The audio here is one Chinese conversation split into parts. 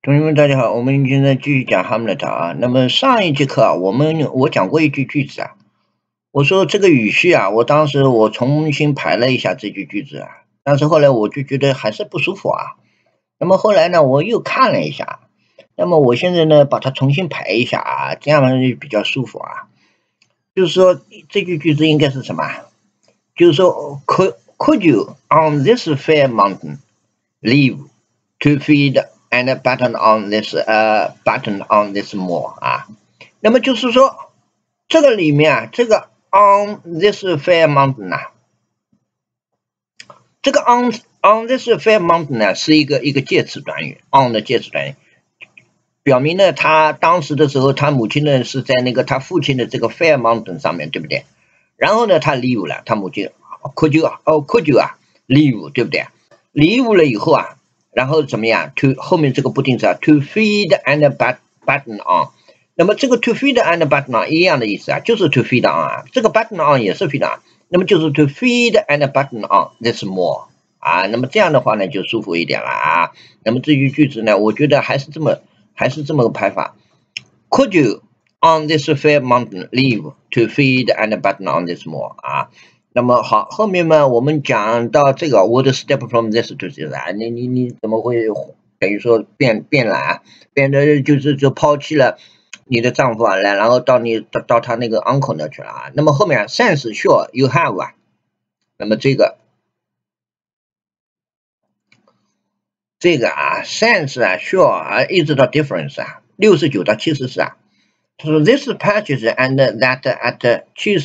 同学们，大家好，我们现在继续讲哈姆雷特啊。那么上一节课啊，我讲过一句句子啊，我说这个语序啊，我当时重新排了一下这句句子啊，但是后来我就觉得还是不舒服啊。那么后来呢，我又看了一下，那么我现在呢把它重新排一下啊，这样就比较舒服啊。就是说这句句子应该是什么？就是说 could you on this fair mountain live to feed and button on this moor 啊，那么就是说这个里面啊，这个 on this fair mountain 啊，这个 on this fair mountain 呢是一个介词短语 ，on 的介词短语，表明呢他当时的时候，他母亲呢是在那个他父亲的这个 fair mountain 上面，对不对？然后呢他 leave 了，他母亲 could you 啊 leave 对不对 ？leave 了以后啊。然后怎么样 ？to 后面这个不定词啊 ，to feed and button on。那么这个 to feed and button on 一样的意思啊，就是 to feed on 啊，这个 button on 也是 feed on， 那么就是 to feed and button on this more 啊，那么这样的话呢就舒服一点了啊。那么这句句子呢，我觉得还是这么个排法 ，Could you on this fair mountain live to feed and button on this more 啊？那么好，后面嘛，我们讲到这个 ，would step from this to this 啊，你怎么会等于说变懒，变得就抛弃了你的丈夫啊，然后到他那个 uncle 那去了啊。那么后面 sense sure you have 啊，那么这个啊 sense 啊 sure 啊一直到 difference 啊69到74啊，他说 this purchase and that at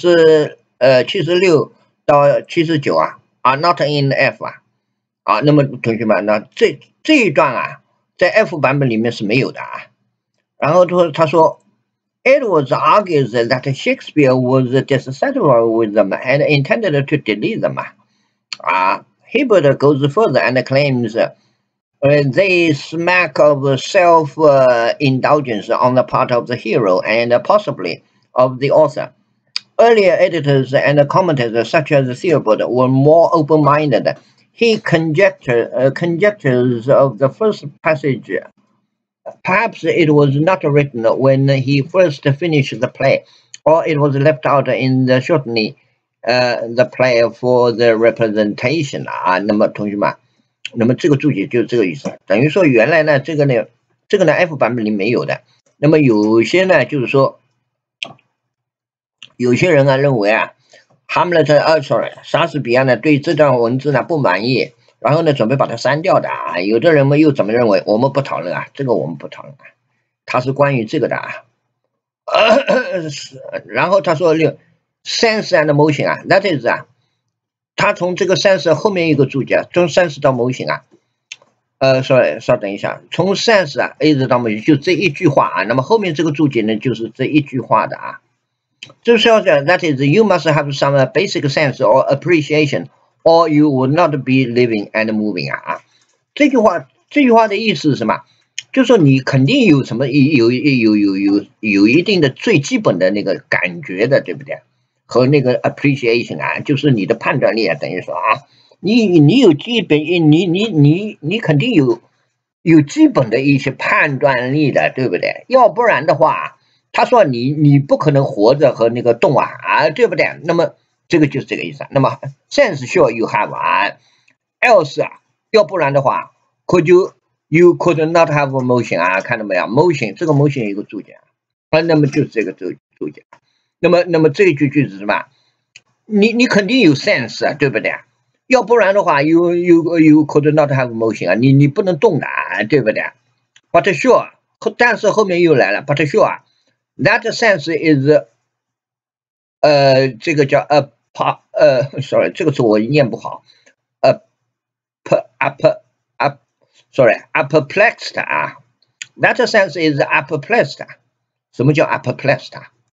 76到79啊，are not in F 啊，那么同学们，那这一段啊，在 F 版本里面是没有的啊。然后他说 Edwards argues that Shakespeare was dissatisfied with them and intended to delete them 啊。Hibbert goes further and claims they smack of self-indulgence on the part of the hero and possibly of the author. Earlier editors and commentators, such as Theobald, were more open-minded. He conjectures of the first passage. Perhaps it was not written when he first finished the play, or it was left out in the shortening the play for the representation 啊。那么同学们，那么这个注解就是这个意思，等于说原来呢这个呢 F 版本里没有的。那么有些呢就是说。有些人啊认为啊，哈姆雷特莎士比亚呢对这段文字呢不满意，然后呢准备把它删掉的啊。有的人们又怎么认为？我们不讨论啊，这个我们不讨论啊，它是关于这个的啊。然后他说sense and motion 啊 ，that is 啊，他从这个 sense 后面一个注解，从 sense 到 motion 啊，稍等一下，从 sense 啊一直到 motion 就这一句话啊，那么后面这个注解呢就是这一句话的啊。就是要讲 that is you must have some basic sense or appreciation, or you would not be living and moving 啊。这句话的意思是什么？就是说你肯定有什么有一定的最基本的那个感觉的，对不对？和那个 appreciation 啊，就是你的判断力啊，等于说啊，你有基本你肯定有基本的一些判断力的，对不对？要不然的话。他说你不可能活着和那个动啊，对不对？那么这个就是这个意思。那么 sense sure you have 啊 ，else 啊，要不然的话 could you could not have motion 啊，看到没有 ？motion 这个 motion 有一个注解啊，那么就是这个注解。那么这一句句子是吧？你肯定有 sense 啊，对不对？要不然的话 you could not have motion 啊，你不能动的啊，对不对 ？But sure， 但是后面又来了 ，but sure 啊。That sense is 这个叫sorry 这个词我念不好，apoplexed 啊 ，That sense is apoplexed。什么叫 apoplexed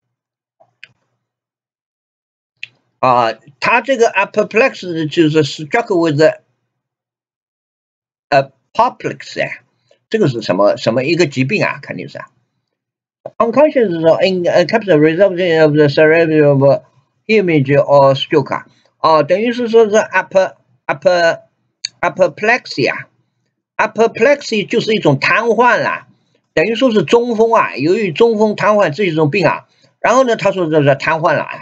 啊？它这个 apoplexed 就是 struck with apoplexy， 这个是什么一个疾病啊？肯定是啊。Unconscious capture resulting of the cerebral image or stroke 啊，等于是说是 apoplexia apoplexy 就是一种瘫痪啦，等于说是中风啊，由于中风瘫痪这是一种病啊。然后呢，他说这是瘫痪了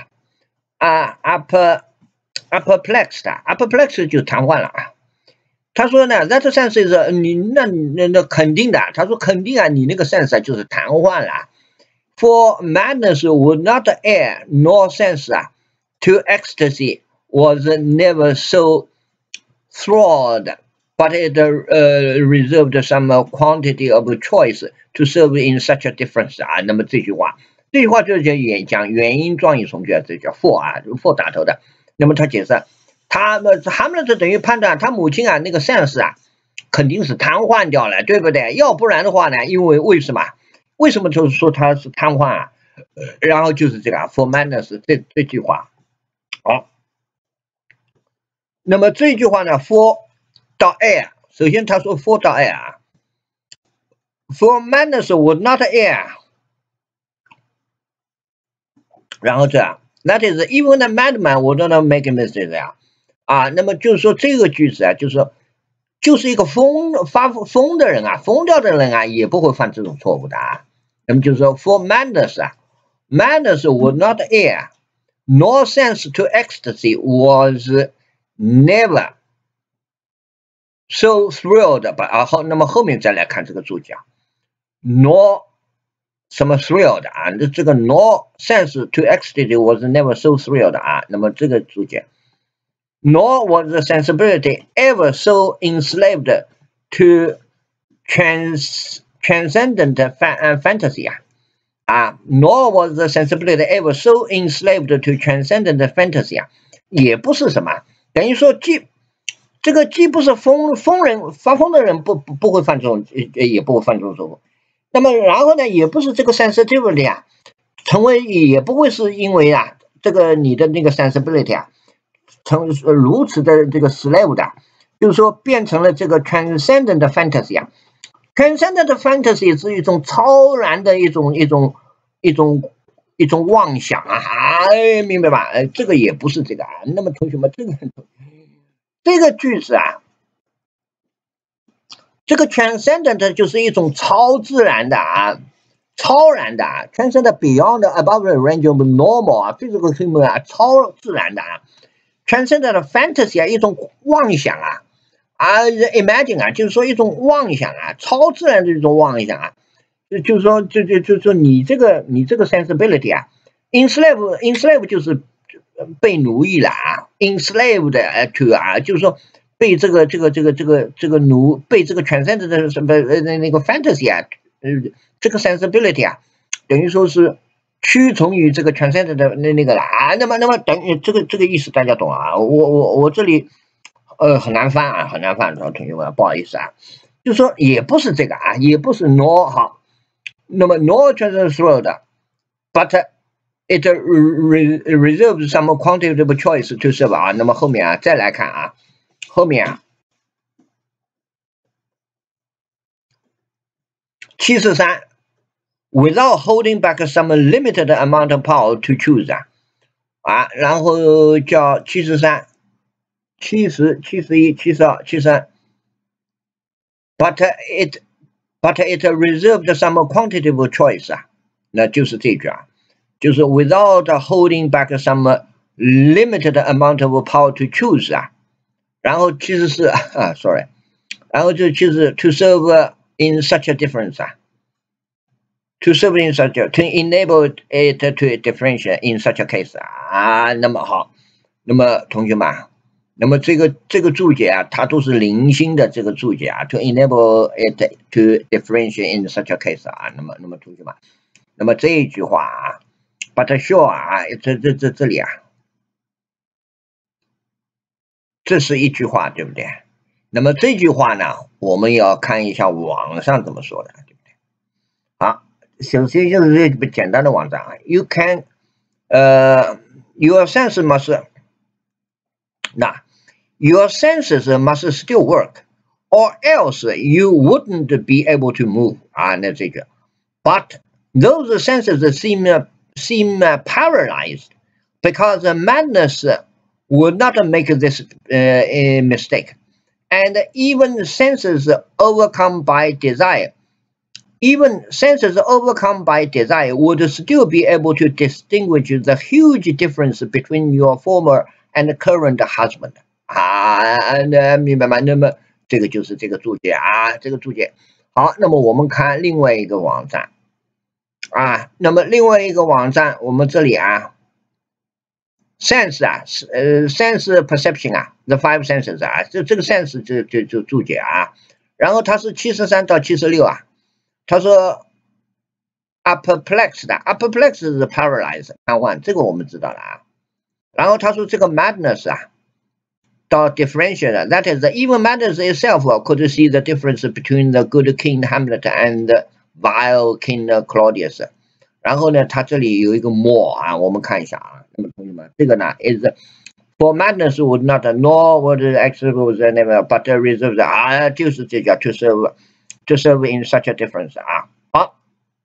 apoplexed 就瘫痪了啊。他说呢 ，that sense is 那肯定的，他说肯定啊，你那个 sense 就是瘫痪了。For madness would not err nor sense to ecstasy was never so thralled, but it reserved some quantity of choice to serve in such a difference 啊。那么这句话就是讲原因状语从句啊，这叫 for 打头的。那么他解释，哈姆勒特等于判断他母亲啊那个 sense 啊肯定是瘫痪掉了，对不对？要不然的话呢，因为为什么就是说他是瘫痪啊？然后就是这个 for madness 这句话。好，那么这句话呢 for 到 air， 首先他说 for 到 air 啊 ，for madness would not air， 然后这样 that is even the madman would not make a mistake 啊，那么就是说这个句子啊，就是一个发疯的人啊，疯掉的人啊，也不会犯这种错误的啊。那么就是说 for madness would not err nor sense to ecstasy was never so thrilled 好，那么后面再来看这个注解 nor 什么 thrilled 啊，这个 nor sense to ecstasy was never so thrilled 啊，那么这个注解 nor was the sensibility ever so enslaved to transcendent fantasy 啊，nor was the sensibility ever so enslaved to transcendent fantasy 啊，也不是什么，等于说这个既不是发疯的人不会犯这种，也不会犯这种错误。那么然后呢，也不是这个 sensitivity 啊，也不会是因为啊这个你的那个 sensibility 啊，如此的这个 slave 的，就是说变成了这个 transcendent fantasy 啊。transcendent fantasy 是一种超然的一种妄想啊，明白吧？这个也不是这个啊。那么同学们，这个句子啊，这个 transcendent 就是一种超自然的啊，超然的啊 ，transcendent beyond above the range of normal 啊，这个什么啊，超自然的啊 ，transcendent fantasy 啊，一种妄想啊。imagine 啊，就是说一种妄想啊，超自然的一种妄想啊，就是说，就是说你这个 sensibility 啊 ，enslave 就是被奴役了啊 ，enslaved to 啊，就是说被这个被这个 transcendent 的什么那个 fantasy 啊，这个 sensibility 啊，等于说是屈从于这个 transcendent 的那个了啊，那么等这个意思大家懂啊？我这里。很难翻啊，同学们，不好意思啊，就说也不是这个啊，也不是 nor 好，那么 nor transferred but it reserves some quantitative choice to serve 啊，那么后面啊再来看啊，后面啊73 without holding back some limited amount of power to choose 啊，然后叫73。70、71、72、73 but it reserved some quantitative choice 啊，那就是这句啊，就是 without holding back some limited amount of power to choose 啊，然后74啊 ，sorry， 然后就to serve in such a difference 啊 ，to serve in such to enable it to differentiate in such a case 啊，那么好，那么同学们。那么这个注解啊，它都是零星的这个注解啊 ，to enable it to differentiate in such a case 啊，那么同学们，那么这一句话啊 ，but sure 啊，这里啊，这是一句话，对不对？那么这句话呢，我们要看一下网上怎么说的，对不对？好，首先就是这简单的网站啊 ，you can your sense must 那。Your senses must still work, or else you wouldn't be able to move 啊，那这个 But those senses seem paralyzed because madness would not make this mistake, and even senses overcome by desire, even senses overcome by desire would still be able to distinguish the huge difference between your former and current husband 啊，明白吗？那么这个就是这个注解啊，这个注解。好，那么我们看另外一个网站啊，那么另外一个网站，我们这里啊。sense 啊，sense perception 啊 ，the five senses 啊，这个 sense 就注解啊，然后它是73到76啊，他说 are perplexed 的 ，are perplexed 是 paralyzed 瘫痪，这个我们知道了啊，然后他说这个 madness 啊，到 differentiate that is even madness itself could see the difference between the good King Hamlet and vile King Claudius。然后呢，它这里有一个 more 啊，我们看一下啊。那么同学们，这个呢 is for madness would not nor would execute never but reserves 啊，就是这叫 to serve in such a difference 啊。好，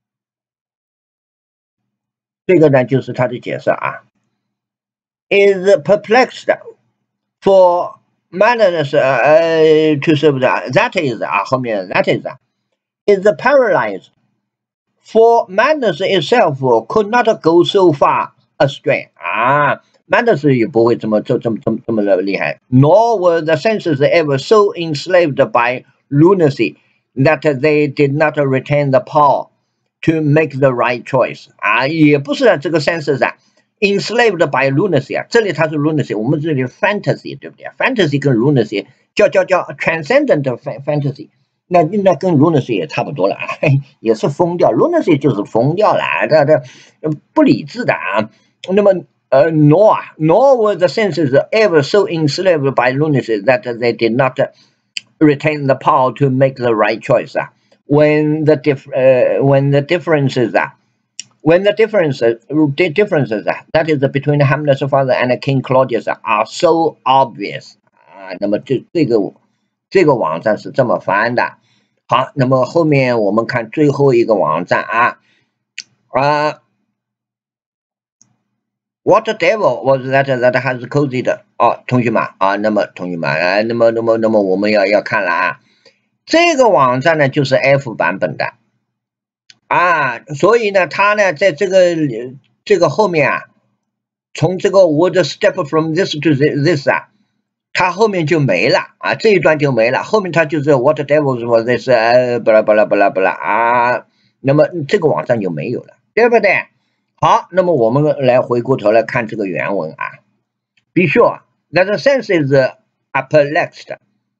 这个呢就是它的解释啊。is perplexed for madness to serve that is 啊，后面 that is paralyzed。For madness itself could not go so far astray 啊 ，madness 也不会这么的厉害。Nor were the senses ever so enslaved by lunacy that they did not retain the power to make the right choice 啊，也不是这个 senses 啊 enslaved by lunacy 啊，这里它是 lunacy， 我们这里 fantasy 对不对 ？fantasy 跟 lunacy 叫 transcendent fantasy。那跟 lunacy 也差不多了啊，也是疯掉 ，lunacy 就是疯掉了啊，这不理智的啊。那么nor were the senses ever so enslaved by lunacy that they did not retain the power to make the right choice 啊。When the differences that is between Hamlet's father and King Claudius are so obvious 啊，那么这个网站是这么翻的。好，那么后面我们看最后一个网站啊，What the devil was that has caused 哦，同学们啊，那么同学们那么我们要看了啊，这个网站呢就是 F 版本的啊，所以呢它呢在这个后面啊，从这个 would step from this to this 啊。它后面就没了啊，这一段就没了，后面它就是 What devils was this 巴拉巴拉巴拉巴拉啊，那么这个网站就没有了，对不对？好，那么我们来回过头来看这个原文啊。Be sure that the sense is perplexed.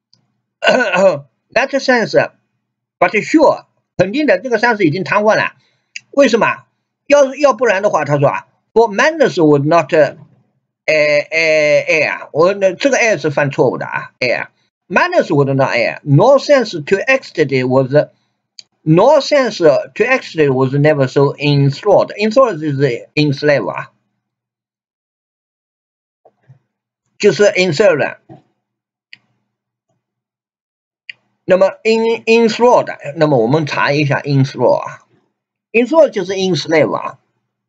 That sense, but sure， 肯定的，这个 sense 已经瘫痪了。为什么？要不然的话，他说啊 ，For madness would not air， 我这个 air 是犯错误的啊 ，air。Madness would not air. No sense to ecstasy was never so enthralled. Enthralled 就是 enslave 啊，就是 enslave。那么 enthralled， 那么我们查一下 enthrall 啊 ，enthrall 就是 enslave 啊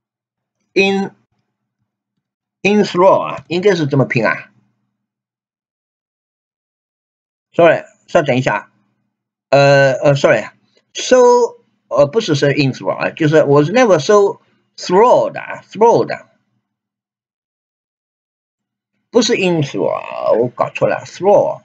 ，enthrall 啊，应该是这么拼啊。Sorry， 稍等一下，sorry，so 不是 enthrall 啊，就是 was never so thrilled，不是 enthrall， 我搞错了 ，thrall。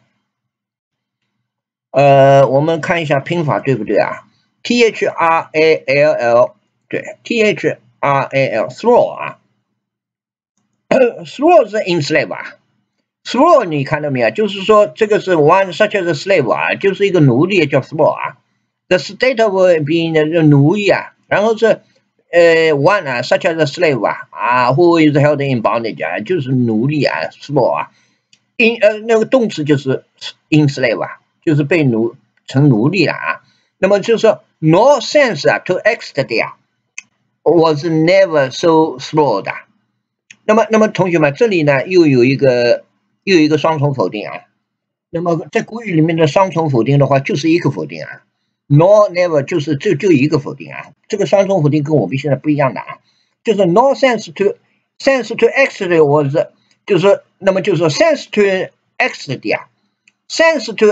我们看一下拼法对不对啊 ？thrall 对 ，thrall thrall 啊，thrall 是 enslave 啊 ，thrall 你看到没有？就是说这个是 one such as a slave 啊，就是一个奴隶叫 thrall 啊 ，the state of being 的奴役啊，然后是one 啊 such as a slave 啊，who is held in bondage 啊，就是奴隶啊 thrall 啊，那个动词就是 enslave 啊。就是被成奴隶了啊，那么就是说 no sense 啊 to ecstasy 啊 was never so thrilled 啊，那么同学们这里呢又有一个双重否定啊，那么在古语里面的双重否定的话就是一个否定啊 ，no never 就是就一个否定啊，这个双重否定跟我们现在不一样的啊，就是 no sense to ecstasy was 就是说那么就是说 sense to ecstasy 啊。 Thanks to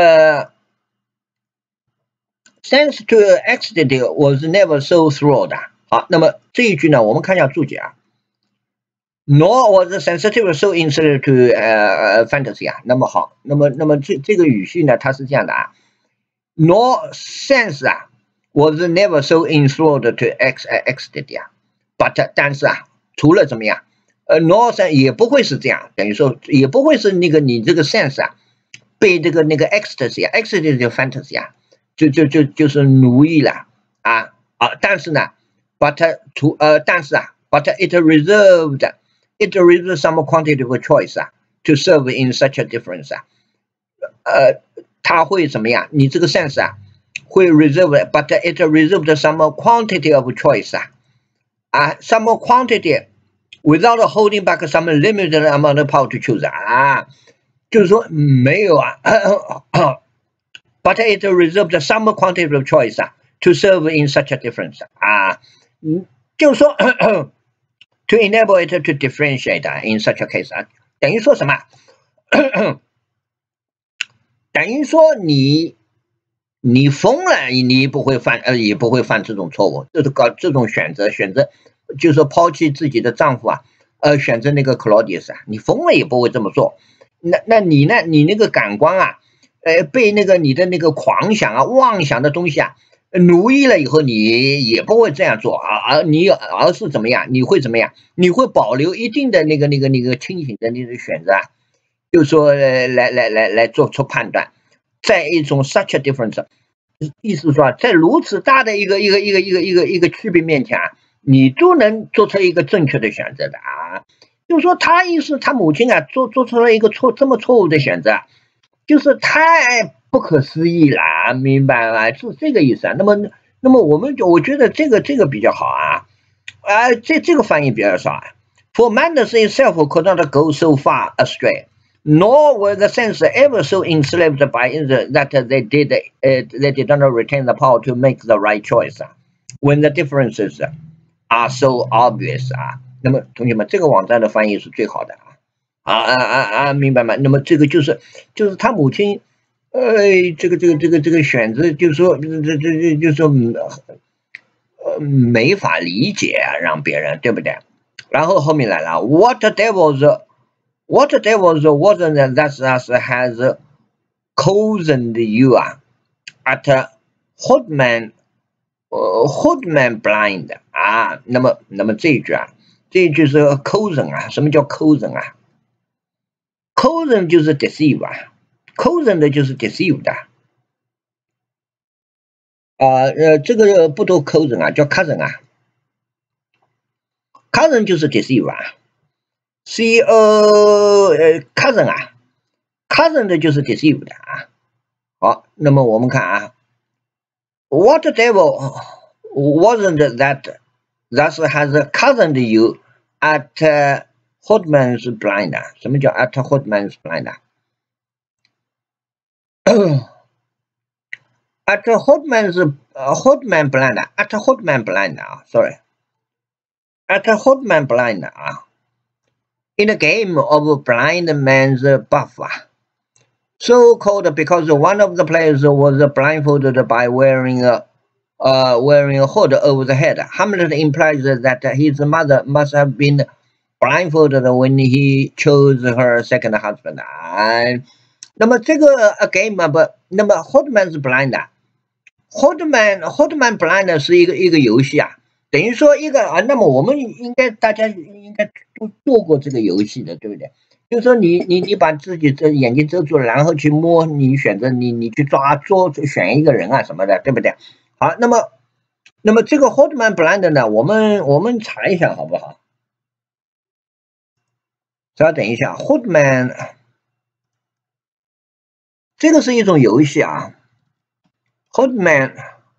ecstasy was never so thrilled。好，那么这一句呢，我们看一下注解啊。Nor was sensitive so insensitive to fantasy 啊。那么好，那么这个语序呢，它是这样的啊。Nor sense 啊 was never so enthralled to ecstasy 啊。But 但是啊，除了怎么样，nor sense 也不会是这样，等于说也不会是那个你这个 sense 啊，被这个那个 ecstasy 啊 ，ecstasy 就 fantasy 啊，就是奴役了啊。但是呢 ，but 但是啊 ，but it reserved some quantitative choice 啊 ，to serve in such a difference 啊。它会怎么样？你这个 sense 啊，会 reserve，but it reserved some quantity of choice 啊，some quantity without holding back some limited amount of power to choose 啊，就是说没有啊，but it reserved some quantity of choice 啊 ，to serve in such a difference 啊，就是说to enable it to differentiate in such a case 啊，等于说什么？等于说你疯了，你不会犯也不会犯这种错误，就是搞这种选择，就是说抛弃自己的丈夫啊，选择那个 Claudius 啊，你疯了也不会这么做。那你呢？你那个感官啊，被那个你的那个狂想啊、妄想的东西啊奴役了以后，你也不会这样做啊，而是怎么样？你会怎么样？你会保留一定的那个清醒的那个选择啊，就是说来做出判断，在一种 such a difference， 意思说在如此大的一个区别面前啊，你都能做出一个正确的选择的啊。就是说他意思他母亲啊做出了一个这么错误的选择，就是太不可思议了，明白吗？是这个意思啊。那么我觉得这个比较好啊，这个翻译比较少啊。For madness itself could not go so far astray, nor were the senses ever so enslaved by it that they did not retain the power to make the right choice when the differences are so obvious 啊。那么同学们，这个网站的翻译是最好的明白吗？那么这个就是他母亲，这个选择，就是说就是说没法理解啊，让别人对不对？然后后面来了 ，What devils wasn't that has cozened you at Hoodman blind 啊？那么这一句是 cozen 啊？什么叫 cozen 啊？cozen 就是 deceive 啊 ，cozen 的就是 deceive 的。这个不读 cozen 啊，叫 cousin 啊 ，cousin 就是 deceive 啊 ，cousin 啊 ，cousin 的就是 deceive 的啊。好，那么我们看啊 ，What devil wasn't that has cozened you at Hoodman's blind 啊？什么叫 at Hoodman's blind 啊？At Hoodman blind 啊 ，at Hoodman blind 啊 ，sorry。At Hoodman blind 啊 ，in a game of blind man's buff 啊 ，so called because one of the players was blindfolded by wearing a hood over the head. Hamlet implies that his mother must have been blindfolded when he chose her second husband 啊。那么这个 game 啊不，那么 Hoodman's blind 啊 ，Hoodman blind 是一个游戏啊。等于说一个那么我们大家应该都做过这个游戏的，对不对？就是说你把自己的眼睛遮住了，然后去摸，你选择你去选一个人啊什么的，对不对？好，那么这个 Hoodman blind 呢，我们查一下好不好？稍等一下 ，Hoodman 这个是一种游戏啊 ，Hoodman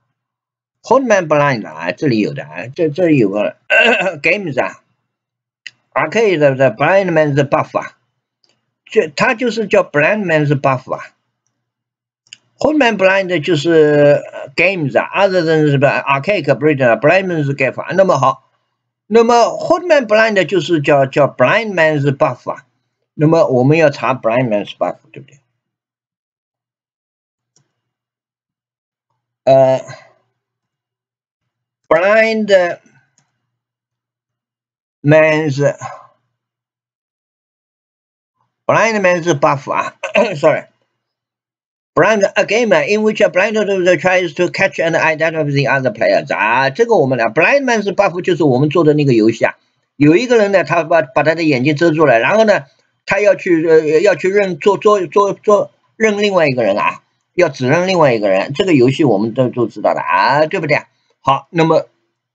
blind 啊，这里有的啊，这里有个games 啊 ，arcade 的 blind man's buff 啊，它就是叫 blind man's buff 啊 ，Hoodman blind 就是 games 啊 ，other than 什么 arcade blind man's buff 啊，那么好，那么 Hoodman blind 就是叫 blind man's buff 啊，那么我们要查 blind man's buff 对不对？ blind man's buff 啊，sorry。Blind a game in which a blind loser tries to catch and identify the other players 啊，这个我们俩 blind man's buff 就是我们做的那个游戏啊。有一个人呢，他把他的眼睛遮住了，然后呢，他要去认另外一个人啊，要指认另外一个人。这个游戏我们都知道的啊，对不对？好，那么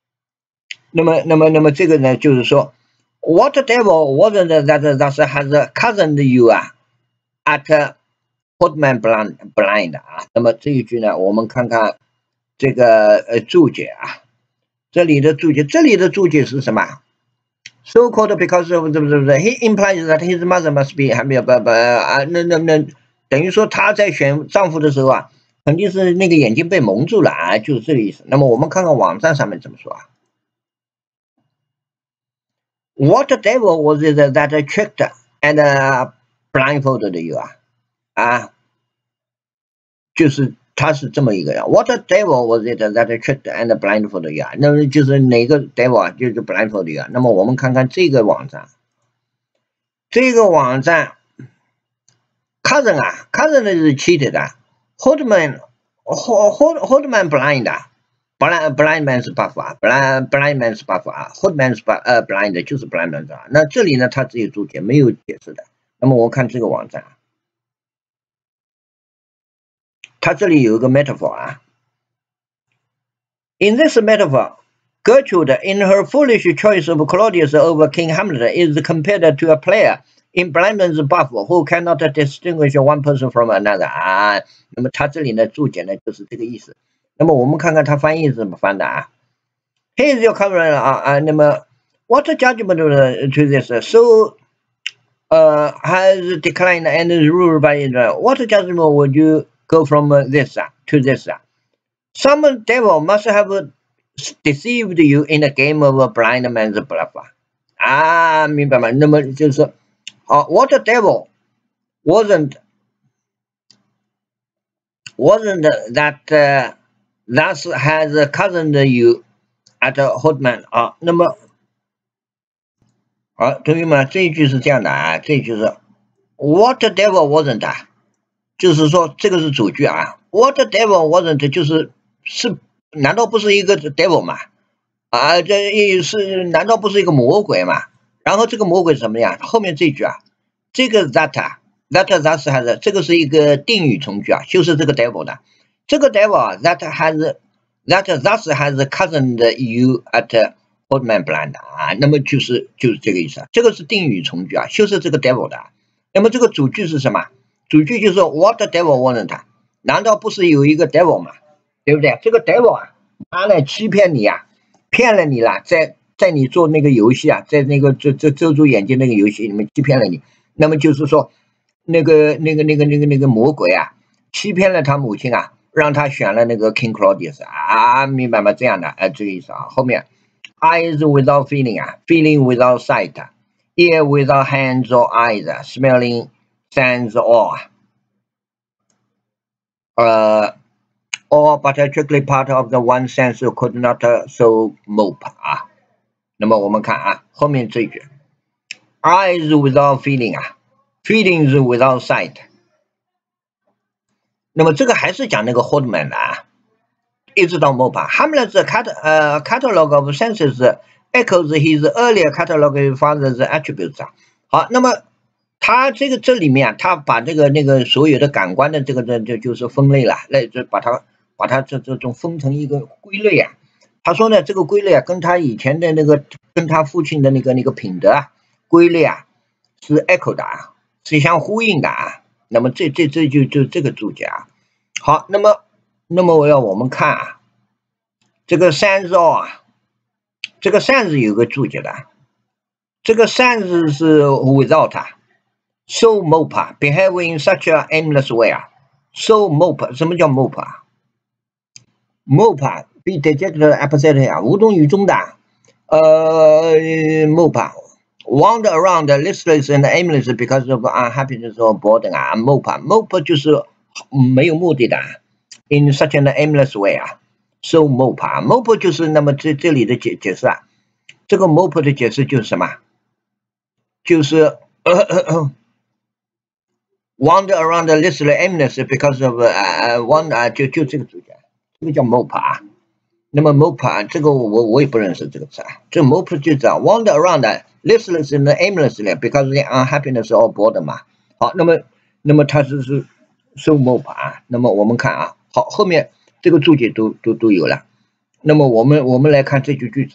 这个呢，就是说 ，What devil wasn't that has cousined you 啊 at Hodman blind 啊，那么这一句呢，我们看看这个注解啊，这里的注解是什么 ？So called because of he implies that his mother must be 还没有啊，那等于说他在选丈夫的时候啊，肯定是那个眼睛被蒙住了啊，就是这个意思。那么我们看看网站上面怎么说啊 ？What devil was it that tricked and blindfolded you 啊？就是他是这么一个人 ，What devil was it that tricked and blindfolded you 啊？那么就是哪个 devil 啊？就是 blindfolded you 啊。那么我们看看这个网站，cousin 啊 ，cousin 是 cheated 的 ，Hodman blind 啊 ，blind man's buff 啊 ，blind man's buff 啊 ，Hodman's blind 就是 blind man's 啊。那这里呢，他自己注解没有解释的。那么我看这个网站。它这里有一个 metaphor 啊 ，In this metaphor, Gertrude, in her foolish choice of Claudius over King Hamlet, is compared to a player in blindman's buff who cannot distinguish one person from another 啊。那么它这里呢注解呢就是这个意思。那么我们看看它翻译是怎么翻的啊 ？Here is your cover 啊，那么 What judgment to this? So has declined and is ruled by Israel. What judgment would you go from this to this? Some devil must have deceived you in a game of a blind man's bluff. 啊，明白吗？那么就是what devil wasn't that thus has cousined you at Hodman 啊？那么好，同学们，这一句是这样的啊，这一句是 What devil wasn't 啊？就是说这个是主句啊 ，What devil wasn't 就是难道不是一个 devil 嘛？啊，这也是难道不是一个魔鬼嘛？然后这个魔鬼是什么呀？后面这句啊，这个 that thus has 这个是一个定语从句啊，就是这个 devil 的。这个 devil 啊 that thus has cousined you at Hodman blind 啊，那么就是这个意思啊，这个是定语从句啊，就是这个 devil 的。那么这个主句是什么？主句就是说 What devil wasn't？ 难道不是有一个 devil 吗？对不对？这个 devil 啊，他呢欺骗你啊，骗了你了，在你做那个游戏啊，在那个遮住眼睛那个游戏里面欺骗了你。那么就是说，那个魔鬼啊，欺骗了他母亲啊，让他选了那个 King Claudius 啊，明白吗？这样的，这个意思啊。后面 eyes without feeling 啊 ，feeling without sight。Ear without hands or eyes, smelling, sense, or but strictly part of the one sense could not so mope 啊。那么我们看啊，后面这句 ，eyes without feeling 啊 ，feelings without sight。那么这个还是讲那个 Hodman 的啊，一直到 mope。Hamlet's catalog of senses echoes his earlier catalog of father's attributes 啊。好，那么他这里面啊，他把那个所有的感官的就是分类了，那就把它这种分成一个归类啊。他说呢，这个归类啊，跟他以前的跟他父亲的那个品德啊归类啊是 echo 的啊，是相呼应的啊。那么就这个注解啊。好，那么我们看啊，这个sense 啊。这个 sense 有个注解的，这个 sense 是 without 啊 ，so mope 啊 ，behave in such a aimless way 啊 ，so mope 什么叫 mope 啊 ？mope 啊 ，be dejected apathetic 啊，无动于衷的，mope 啊 ，wander around listless and aimless because of unhappiness or boredom 啊，mope 啊 ，mope 就是没有目的的， in such an aimless way 啊 ，so mope 啊 ，mope 就是那么这里的解释啊，这个 mope 的解释就是什么？就是wander around listless aimless because of one 就这个主角，这个叫 mope 啊。那么 mope 啊，这个我也不认识这个词啊。这 mope 就叫 wander around listless and aimlessly because of unhappiness or boredom 嘛。好，那么它是 so mope 啊。那么我们看啊，好，后面这个注解都有了。那么我们来看这句句子，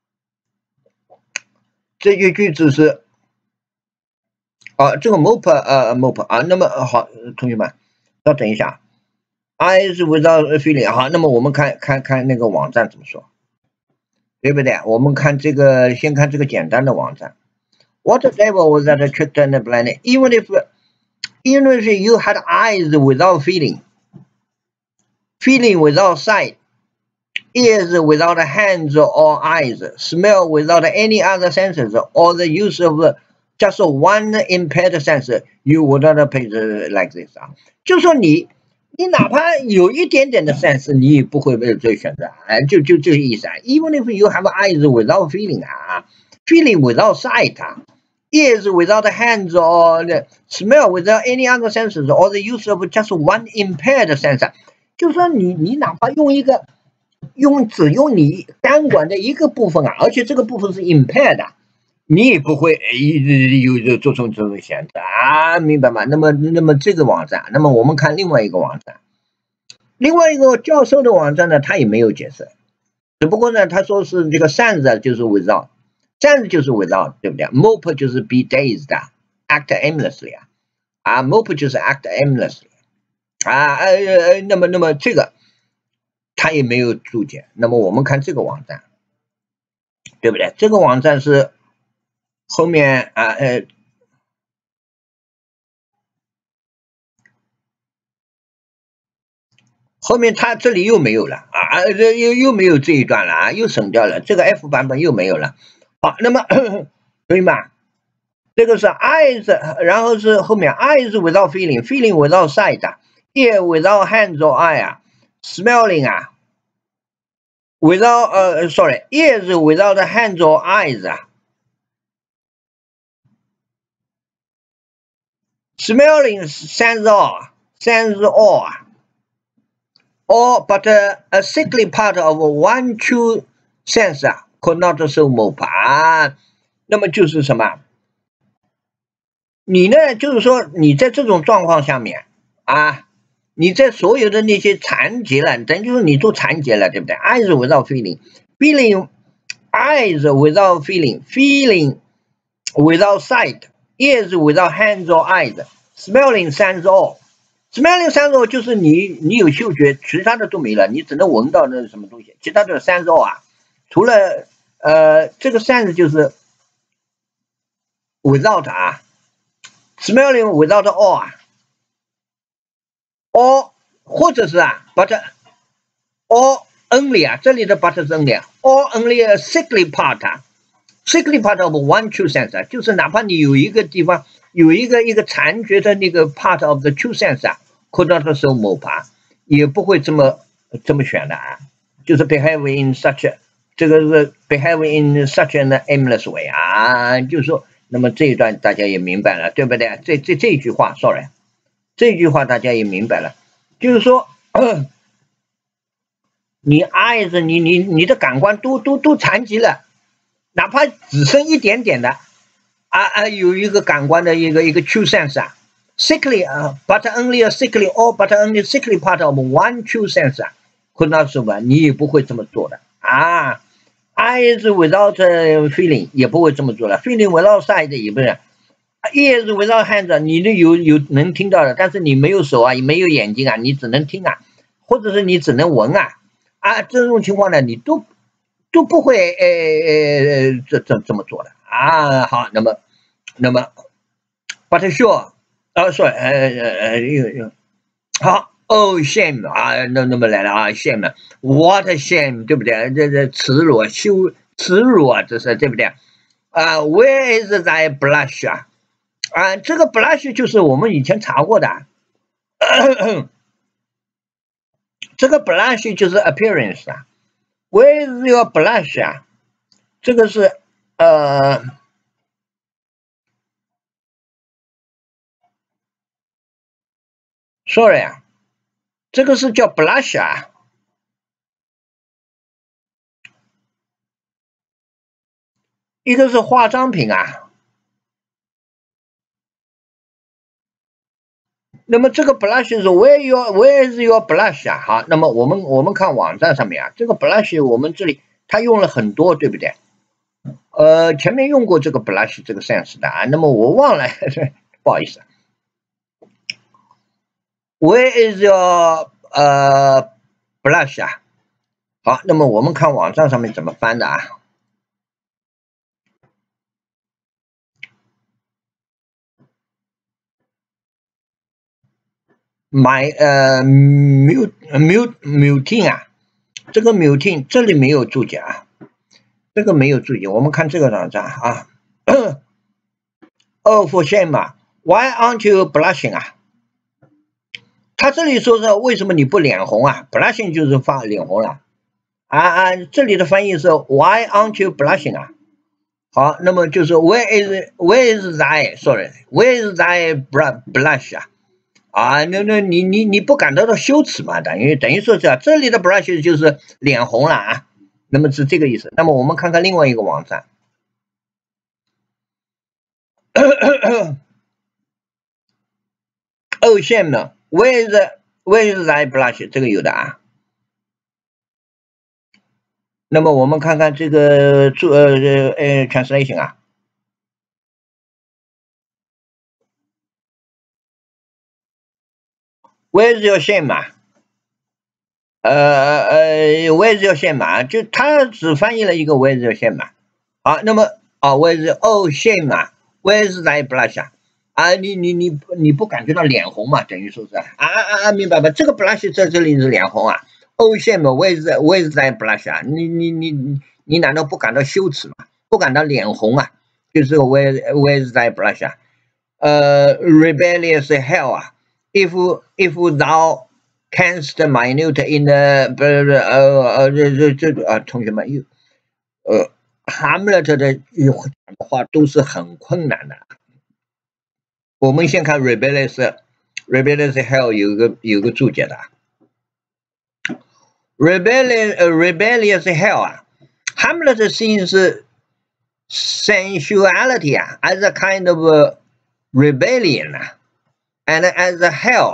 这句句子是啊，这个 mope mope 啊。那么好，同学们，稍等一下。Eyes without feeling 好，那么我们看那个网站怎么说，对不对？我们看这个，先看这个简单的网站。What devil was that tricked and blinded? Even if you had eyes without feeling, feeling without sight, ears without hands or eyes, smell without any other senses, or the use of just one impaired sense, you would not pay like this 啊，就说你哪怕有一点点的 sense， 你也不会为这选择，哎，就这个意思啊。Even if you have eyes without feeling 啊 ，feeling without sight 啊 ，ears without hands or smell without any other senses, or the use of just one impaired sense， 就说你哪怕只用你感官的一个部分啊，而且这个部分是 impaired 的。你也不会有做出这种选择啊，明白吗？那么这个网站，那么我们看另外一个网站，另外一个教授的网站呢，他也没有解释，只不过呢，他说是这个 sans 就是 without，sans 就是 without， 对不对 ？mope 就是 be dazed ，act aimlessly 啊 ，mope 就是 act aimlessly 啊，那么这个他也没有注解。那么我们看这个网站，对不对？这个网站是。后面啊后面它这里又没有了啊，又没有这一段了啊，又省掉了，这个 F 版本又没有了。好，那么对吗？这个是 eyes， 然后是后面 eyes without feeling， feeling without sight， ear without hands or eye 啊 ，smelling 啊 ，without sorry ears without hands or eyes 啊。Smelling sense all, but a sickly part of one true sense could not so mope 啊。那么就是什么？你呢？就是说你在这种状况下面啊，你在所有的那些残疾了，等于就是你都残疾了，对不对 ？Eyes without feeling, eyes without feeling, feeling without sight, ears without hands or eyes, smelling sense all。Smelling sense all 就是你有嗅觉，其他的都没了，你只能闻到那什么东西，其他的 sense all 啊，除了这个 sense 就是 without 啊 ，smelling without all 啊 ，all 或者是but all only 啊，这里的 but 是 only，all only a sickly part 啊 ，sickly part of one true sense 啊，就是哪怕你有一个地方。有一个残缺的那个 part of the true sense 啊 ，could not so mope 啊，也不会这么选的啊，就是 behave in such 这个是 behave in such an aimless way 啊，就是说，那么这一段大家也明白了，对不对？这句话 ，sorry， 这句话大家也明白了，就是说，你 eyes 你的感官都残疾了，哪怕只剩一点点的。有一个感官的一个 true sense 啊 ，sickly but only a sickly or but only sickly part of one true sense 啊 ，could not so 你也不会这么做的啊。Eyes without feeling 也不会这么做的 ，feeling without sight 也不是 ，ears without hands 你都有能听到的，但是你没有手啊，也没有眼睛啊，你只能听啊，或者是你只能闻啊，这种情况呢，你都不会这么做的。好，那么，but sure，sorry，好，shame 啊，那么来了啊 ，shame，what a shame， 对不对？这耻辱啊，这是对不对？Where is thy blush 啊？这个 blush 就是我们以前查过的。 这个 blush 就是 appearance 啊 ，Where is your blush 啊？这个是sorry 啊，这个是叫 blush 啊。一个是化妆品啊，那么这个 blush 是 where is your blush 啊？好，那么我们看网站上面啊，这个 blush 我们这里它用了很多，对不对？前面用过这个 blush 这个 sense 的啊，那么我忘了，不好意思。Where is your blush 啊？好，那么我们看网站上面怎么翻的啊？mutin 啊，这个 mutin 这里没有注解啊，这个没有注解。我们看这个网站啊，Oh for shame 啊 ，Why aren't you blushing 啊？他这里说是为什么你不脸红啊 ？blushing 就是发脸红了这里的翻译是 Why aren't you blushing 啊？好，那么就是 Where is thy Where is thy blush 啊？那你不感到羞耻嘛？等于说这里的 blush 就是脸红了啊。那么是这个意思。那么我们看看另外一个网站。Oh shame 呢 ？Where is thy blush？ 这个有的啊。那么我们看看这个translation 啊。Where's your shame 啊？Where's your shame 啊？就他只翻译了一个 Where's your shame 啊？好，那么Where's oh shame 啊 ？Where's thy blush 啊？你不感觉到脸红嘛？等于说是明白吧？这个 blush 在这里是脸红啊。Oh shame Where's thy blush 啊？你难道不感到羞耻吗？不感到脸红啊？就是 Where's thy blush 啊？Rebellious hell 啊 ！If thou canst minute in the 同学们Hamlet 的话都是很困难的。我们先看 rebellious hell 有个注解的。rebellious hell 啊 ，Hamlet sees sensuality 啊 as a kind of rebellion 啊 ，and as a hell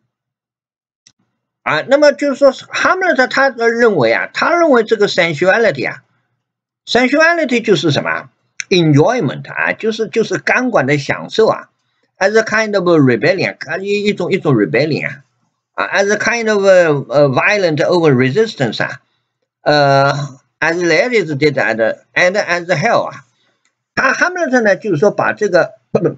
那么就是说 Hamlet 他认为这个 sensuality 啊 ，sensuality 就是什么 enjoyment 啊，就是感官的享受啊 ，as a kind of rebellion 一种 rebellion as a kind of violent over resistance as ladies did and as hell 啊，Hamlet 呢就是说把这个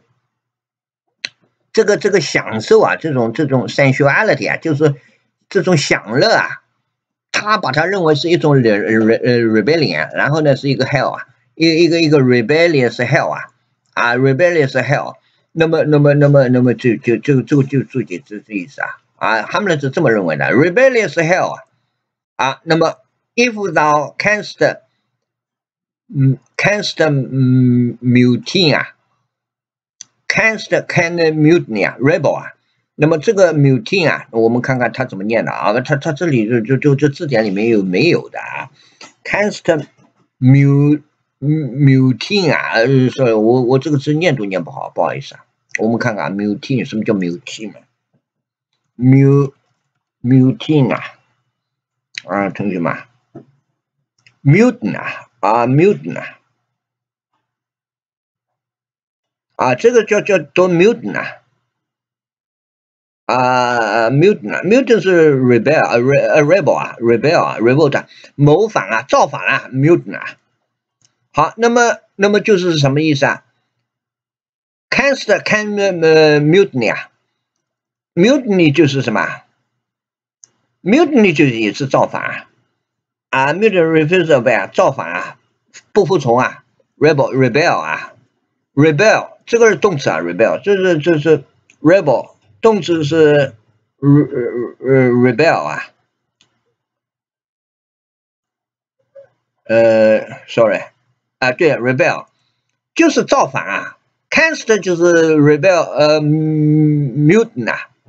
享受啊，这种 sensuality 啊，就是这种享乐啊，他把它认为是一种 rebellion， 然后呢是一个 hell 啊，一个 rebellious hell rebellious hell， 那么就注解这意思他们是这么认为的 rebellious hell 那么 if thou canst mutiny can mutiny rebel 那么这个 mutiny 我们看看它怎么念的它这里就字典里面没有的canst mutiny 所以我这个字念都念不好，不好意思我们看看 mutiny 什么叫 mutiny mutiny 同学们 mutiny mutiny 这个叫做 mutiny mutiny 是 rebel 谋反造反mutiny 好，那么就是什么意思canst can mutiny mutiny 就是什么 mutiny 就是也是造反mutiny refuse obey 造反不服从rebel这个是动词rebel 这是 rebel 动词是 rebel sorry， 啊，对 ，rebel 就是造反啊 ，cast 就是 rebel， mutant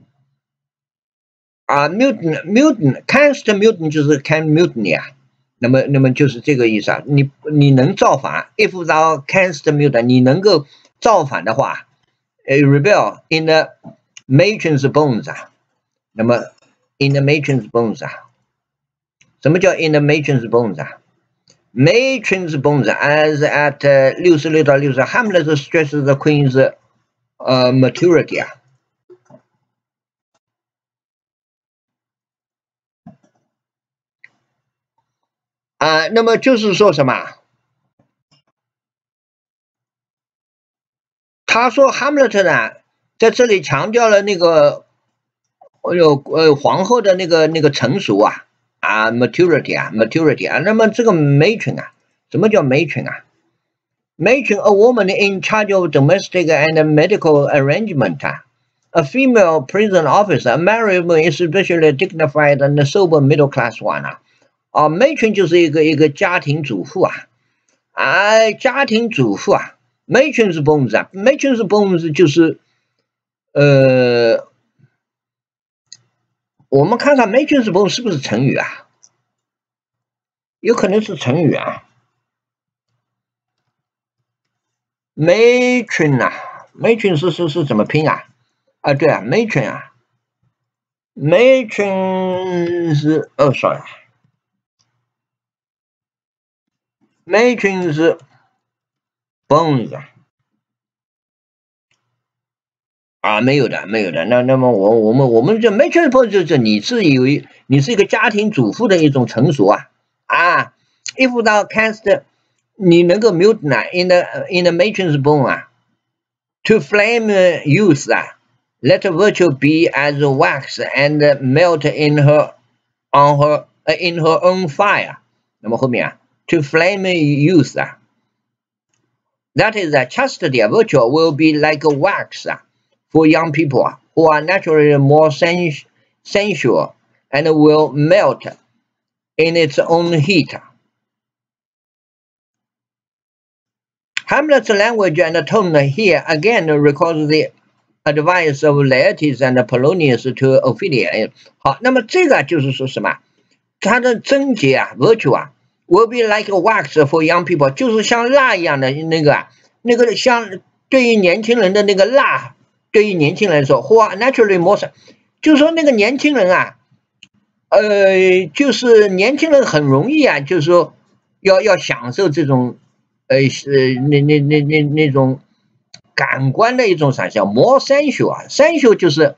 mutant cast mutant 就是 can mutiny 啊，那么就是这个意思啊，你能造反 ，if thou canst mutant， 你能够造反的话，rebel in the matron's bones 啊，那么 in the matron's bones 啊，什么叫 in the matron's bones 啊？ Matron's bones as at 66到60 Hamlet stresses the queen's maturity 那么就是说什么？他说 Hamlet 呢，在这里强调了那个皇后的那个成熟maturity 那么这个 matron 什么叫 matron Matron, a woman in charge of domestic and medical arrangement. A female prison officer, a married especially dignified and sober middle class one. matron 就是一个家庭主妇家庭主妇matron's bones，matron's bones 就是我们看看 matron's bones 是不是成语有可能是成语matron matron 是怎么拼对matron matron 是sorry matron 是 bones 没有的，那么我们这 matron bones 就是你是一个家庭主妇的一种成熟if thou canst 你能够 mutant in the matron's bone to flame youth let virtue be as wax and melt in her own fire 那么后面to flame youth that is chastity virtue will be like wax for young people who are naturally more sensual and will melt in its own heat. Hamlet's language and tone here again records the advice of Laertes and Polonius to Ophelia. 好，那么这个就是说什么？它的贞洁virtue will be like wax for young people， 就是像蜡一样的那个像对于年轻人的那个蜡。对于年轻人说 ，who are naturally more， 就是说那个年轻人就是年轻人很容易就是说要享受这种那种感官的一种闪现 ，more sensual，sensual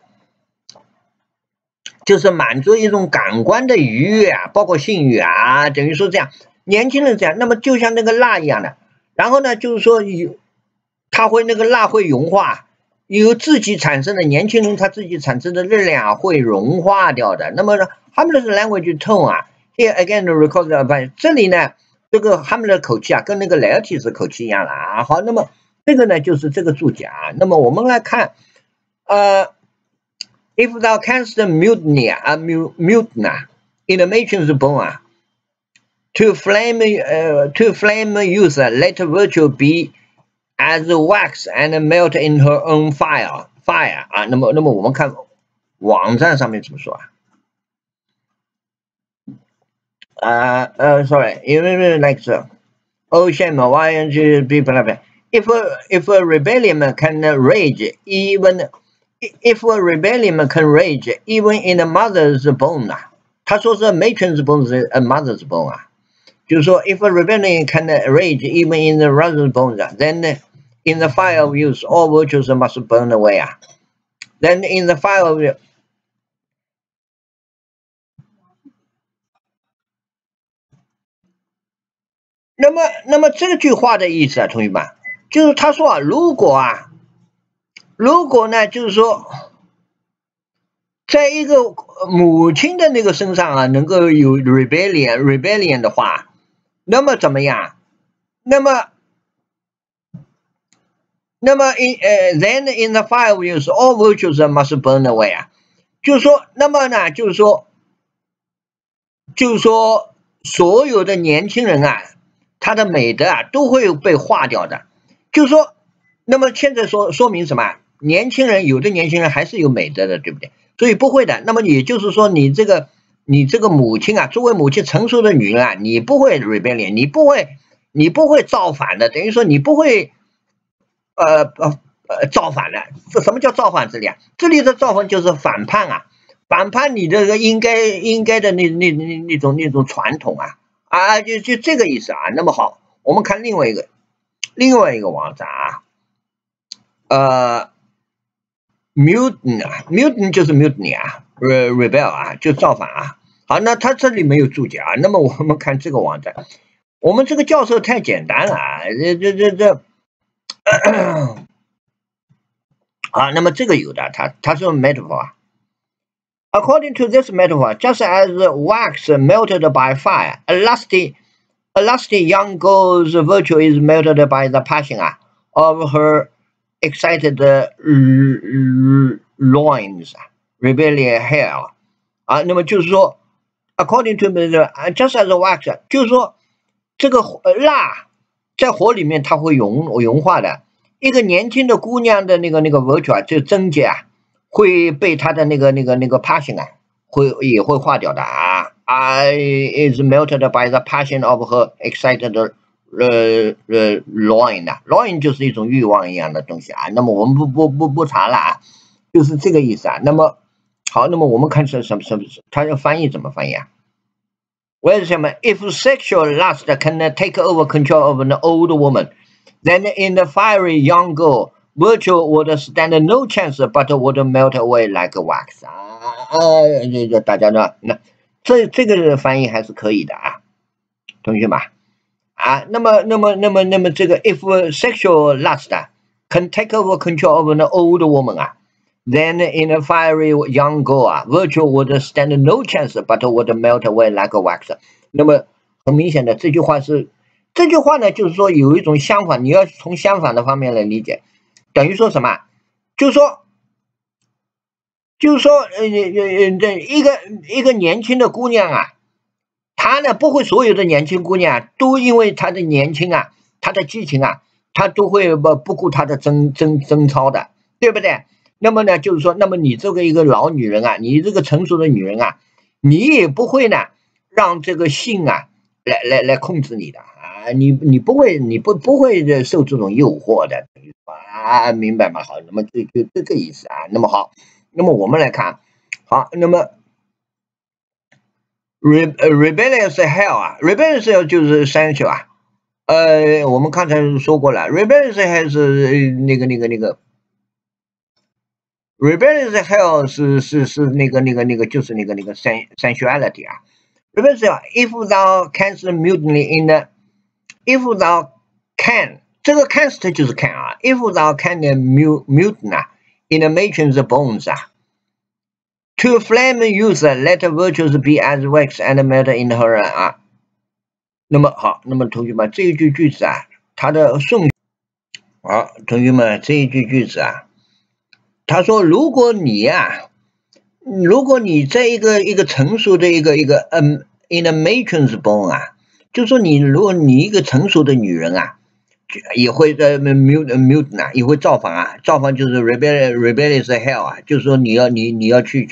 就是满足一种感官的愉悦包括性欲等于说这样，年轻人这样，那么就像那个蜡一样的，然后呢，就是说它会那个蜡会融化。由自己产生的年轻人，他自己产生的热量会融化掉的。那么 Hamlet's language tone here again records 这里呢，这个 Hamlet 口气跟那个 Laertes 口气一样了好，那么这个呢就是这个注解那么我们来看if thou canst mutiny mutant in the matron's bone to flame youth let virtue be as wax and melt in her own fire 那么我们看网站上面怎么说sorry like so oh shame why don't you be if a rebellion can rage even if a rebellion can rage even in the mother's bone 他说是 matron's bone 是 a mother's bone 就是说 if a rebellion can rage even in the mother's bones then in the fire of youth, all virtues must burn away. Then in the fire of 那么这句话的意思同学们，就是他说如果呢，就是说，在一个母亲的那个身上能够有 rebellion 的话，那么怎么样？那么 then in the fire of youth, all virtues must burn away 就是说，那么呢，就是说， 所有的年轻人啊，他的美德啊都会被化掉的。就是说，那么现在说明什么？年轻人有的年轻人还是有美德的，对不对？所以不会的。那么也就是说，你这个母亲啊，作为母亲成熟的女人啊，你不会 rebellion， 你不会造反的，等于说你不会造反的。这什么叫造反？这里啊，这里的造反就是反叛啊，反叛你这个应该的那种传统啊，就这个意思啊。那么好，我们看另外一个网站啊，Mutiny 就是 Mutiny 啊，rebel 啊，就造反啊。好，那他这里没有注解啊。那么我们看这个网站，我们这个教授太简单了啊，这啊，那么这个有的，他说 metaphor。According to this metaphor, just as wax melted by fire, a lusty young girl's virtue is melted by the passion of her excited loins, rebellion hair 啊，那么就是说 ，according to just as wax， 就是说这个蜡在火里面它会融化的。一个年轻的姑娘的那个 virtue 啊，这贞洁啊，会被她的那个 passion 啊，也会化掉的啊。is melted by the passion of her excited loin 啊 ，loin 就是一种欲望一样的东西啊。那么我们不查了啊，就是这个意思啊。那么好，那么我们看什么，它要翻译怎么翻译啊？为什么 ？If sexual lust can take over control of an old woman, then in the fiery young girl, virtue would stand no chance, but would melt away like wax 这大家呢，那这个翻译还是可以的啊，同学们啊。那么这个 if sexual lust can take over control of an old woman then in a fiery young girl virtue would stand no chance, but would melt away like wax。那么很明显的，这句话呢，就是说有一种相反，你要从相反的方面来理解，等于说什么？就是说，一个年轻的姑娘她呢不会所有的年轻姑娘都因为她的年轻她的激情她都会不顾她的贞操的，对不对？那么呢，就是说，那么你这个一个老女人你这个成熟的女人你也不会呢让这个性来控制你的你不会受这种诱惑的明白吗？好，那么就这个意思那么好，那么我们来看，好，那么 rebellious hell rebellious hell 就是三球我们刚才说过了 ，rebellious hell 是那个。Rebellious hell 是那个就是那个sensuality Rebellious hell, if thou canst mutiny in the, if thou can 这个 canst 就是 can if thou can mutiny in the matron's bones to flame youth, let virtues be as wax and melt in her 那么好，那么同学们这一句句子它的顺好，同学们这一句句子他说：“如果你在一个成熟的一个in a matron's bone 就是说如果你一个成熟的女人也会mute 也会造反造反就是 rebellious hell 就是说你要去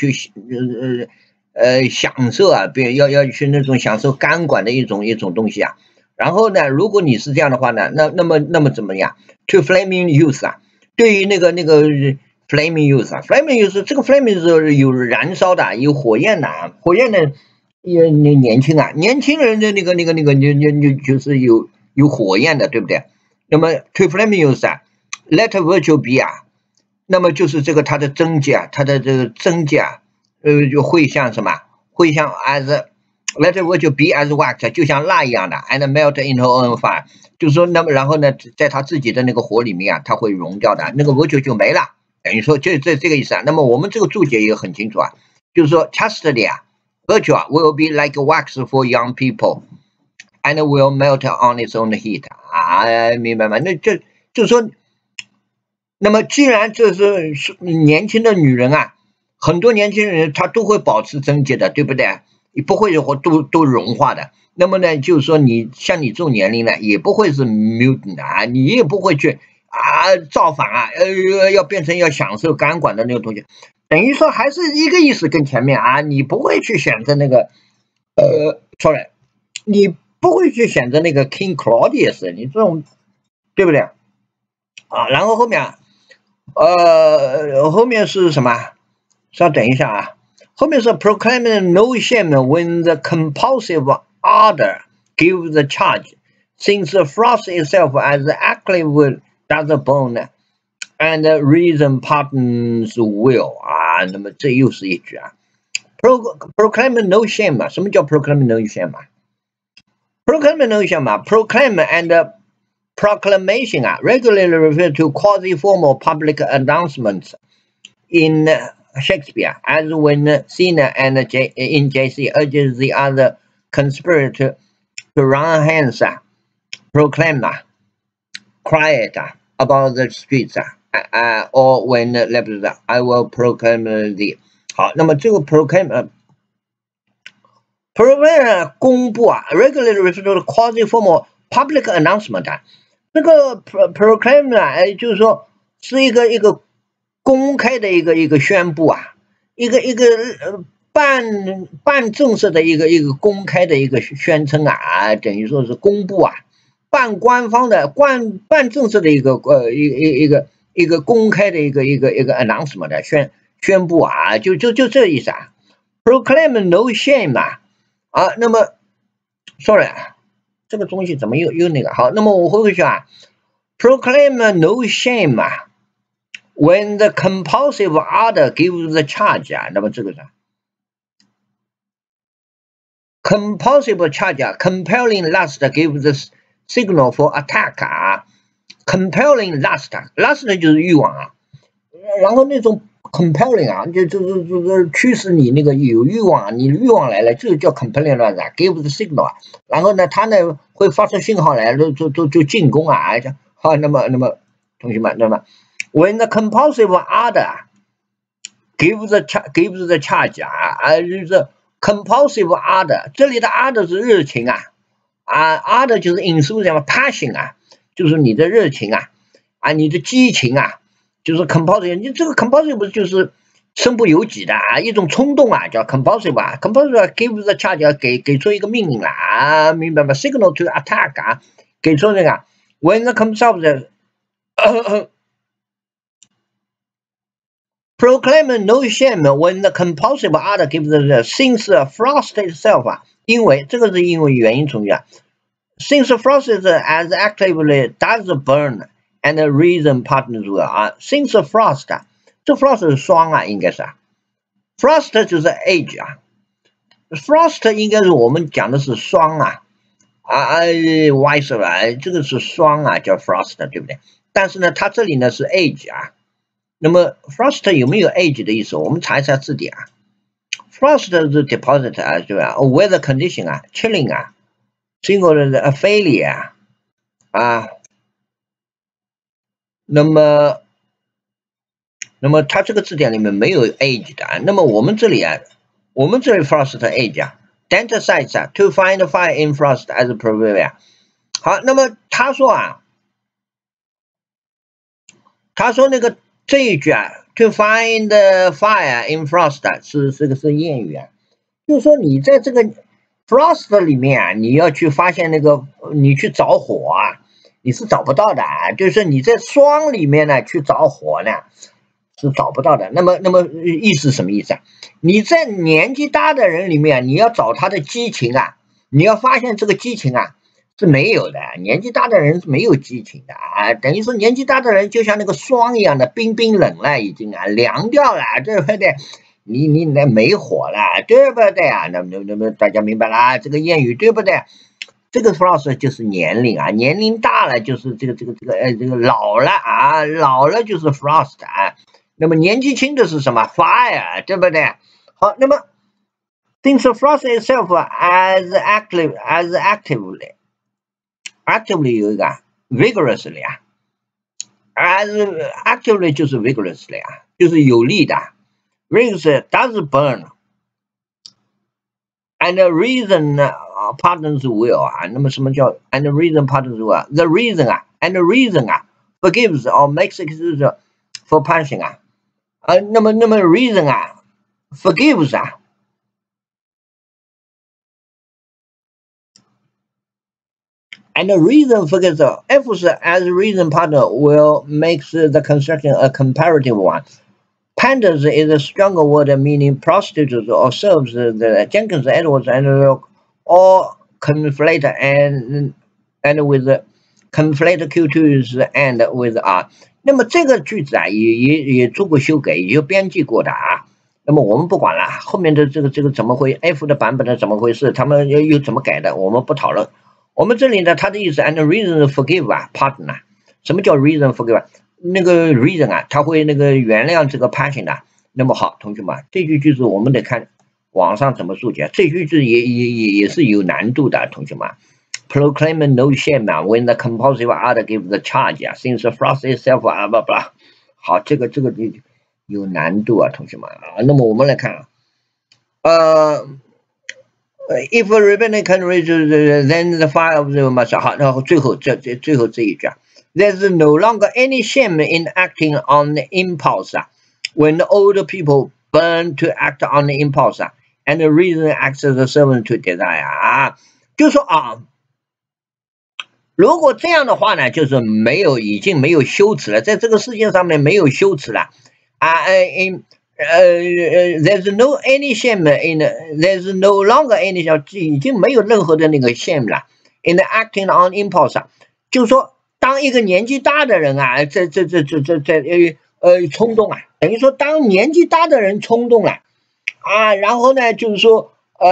享受要去那种享受钢管的一种东西然后呢，如果你是这样的话呢，那么怎么样 ？To flaming youth 对于那个。Flaming youth 这个 flaming 是有燃烧的，有火焰的火焰呢也年轻年轻人的那个就是有火焰的，对不对？那么 to flaming youth let virtue be 那么就是这个它的贞洁它的这个贞洁就会像什么？会像 as let virtue be as wax 就像蜡一样的 and melt in her own fire 就是说那么然后呢，在他自己的那个火里面它会融掉的，那个 virtue 就没了。等于说这个意思那么我们这个注解也很清楚就是说 chastity virtue will be like wax for young people and will melt on its own heat 明白吗？那就是说，那么既然这是年轻的女人很多年轻人她都会保持贞洁的，对不对？ 不会都融化的。那么呢，就是说你像你这种年龄呢，也不会是 mutant 的啊，你也不会去造反啊，要变成要享受钢管的那个东西，等于说还是一个意思跟前面啊，你不会去选择那个sorry， 你不会去选择那个 King Claudius， 你这种对不对啊？然后后面后面是什么？稍等一下啊，后面是 proclaiming no shame when the compulsive order gives the charge, since the frost itself as active does burn, and reason pardons will 啊，那么这又是一句啊 ，proclaiming no shame 啊，什么叫 proclaiming no shame 啊 ？proclaiming no shame 啊 ，proclaim and proclamation regularly refer to quasi-formal public announcements in Shakespeare, as when Cena and in JC urges the other conspirator to run hands, proclaim, quiet about the streets, or when left, I will proclaim thee. 好，那么这个 proclaim公布regularly refer to quasi-formal public announcement 这个 proclaim 就是说是一个公开的一个宣布一个半正式的一个公开的一个宣称等于说是公布半官方的半正式的一个公开的一个 announcement 的宣布就这意思proclaim no shame 那么 sorry 这个东西怎么又那个好？那么我回去proclaim no shame when the compulsive order gives the charge 那么这个是 compulsive charge compelling lust gives the signal for attack compelling lust 就是欲望然后那种 compelling 就驱使你那个有欲望，你欲望来了，这个叫 compelling lust，give the signal 然后呢，它呢会发出信号来，就进攻好，那么同学们，那么 when the compulsive order gives the charge 就是 compulsive order， 这里的 order 是热情order 就是 enthusiasm passion 就是你的热情你的激情就是 compulsive， 你这个 compulsive 不就是身不由己的一种冲动叫 compulsive compulsive give the charge 给出一个命令明白吗 ？signal to attack 给出那个 when the compulsive proclaim no shame when the compulsive order gives the since frost itself 因为这个是因为原因从句since frost is as actively does burn and reason partners will since frost 这 frost 是霜应该是frost 就是 age frost 应该是我们讲的是霜歪是吧？这个是霜叫 frost 对不对？但是呢，它这里呢是 age 那么 frost 有没有 age 的意思？我们查一下字典frost 是 deposit 对吧 ？weather condition chilling single failure 那么它这个字典里面没有 age 的那么我们这里 frost age dent sites to find fire in frost as prevail 好，那么他说那个这一句to find fire in frost 是谚语就是说你在这个 frost 里面你要去发现那个你去着火你是找不到的就是你在霜里面呢去着火呢是找不到的。那么意思什么意思你在年纪大的人里面，你要找他的激情你要发现这个激情是没有的，年纪大的人是没有激情的等于说年纪大的人就像那个霜一样的冰冷了，已经凉掉了，对不对？你那没火了，对不对那么大家明白了这个谚语对不对？这个 frost 就是年龄年龄大了就是这个老了老了就是 frost 那么年纪轻的是什么 fire 对不对？好，那么 since frost itself as actively 有一个vigorously as actively 就是 vigorously 就是有力的 vigorously does burn and reason pardons will 啊，那么什么叫 and reason pardons will？The reason 啊 and reason 啊 forgives or makes excuse for punishing 啊，那么reason 啊 forgives 啊。And the reason forgives F as reason partner will makes the construction a comparative one. Pandas is a stronger word meaning prostitutes or serves. The Jenkins, Edwards, and all conflate and with conflate Q2s and with R。那么这个句子啊，也做过修改，也有编辑过的啊。那么我们不管了，后面的这个怎么会 F 的版本的怎么回事，他们又怎么改的，我们不讨论。我们这里呢，它的意思 and reason forgive 啊 pardon 啊，什么叫 reason forgive？那个 reason 啊，他会那个原谅这个 punishing 的。那么好，同学们，这句句子我们得看网上怎么注解，这句句子也是有难度的，同学们。Proclaim no shame when the compulsive other gives the charge since the frost itself blah blah blah。好，这个有难度啊，同学们啊。那么我们来看If a rabbinic can reach then the fire of the must 好，然后最后这一句啊 ，There's no longer any shame in acting on the impulse when the older people burn to act on the impulse and the reason acts as a servant to desire 啊，就说啊，如果这样的话呢，就是已经没有羞耻了，在这个世界上面没有羞耻了啊there's no any shame in there's no longer any 已经没有任何的那个 shame 了 in the acting on impulse 就是说当一个年纪大的人啊，在冲动啊，等于说当年纪大的人冲动了啊，然后呢就是说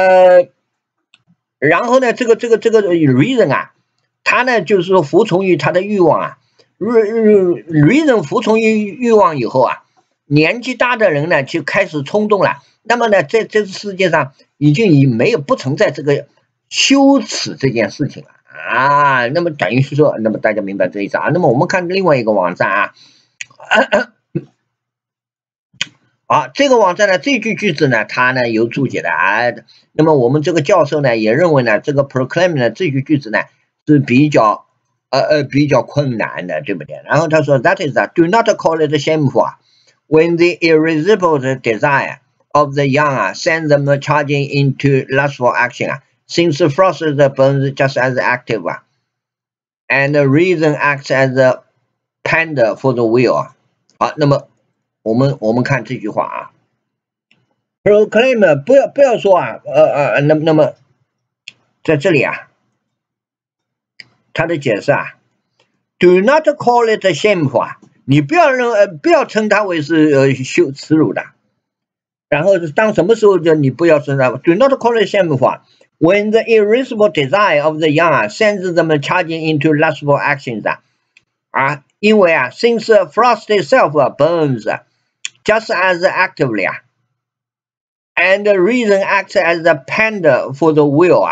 然后呢这个 reason 啊，他呢就是说服从于他的欲望啊 reason 服从于欲望以后啊。年纪大的人呢，就开始冲动了。那么呢，在这世界上已经不存在这个羞耻这件事情了啊。那么等于是说，那么大家明白这意思啊？那么我们看另外一个网站啊，好，这个网站呢，这句句子呢，它呢有注解的啊。那么我们这个教授呢，也认为呢，这个 proclaim 呢这句句子呢是比较困难的，对不对？然后他说 ，That is do not call it shameful。When the irresistible desire of the young sends them charging into lustful action, since the frost burns just as active, and the reason acts as a pander for the will. 好，那么我们看这句话啊 ，proclaim 不要说啊，那么在这里啊，他的解释啊 ，do not call it shameful 啊。你不要称它为是耻辱的，然后当什么时候就你不要称它 ，do not call it shameful. When the irresistible desire of the young sends them charging into lustful actions 因为since frost itself burns just as actively and reason acts as a pander for the will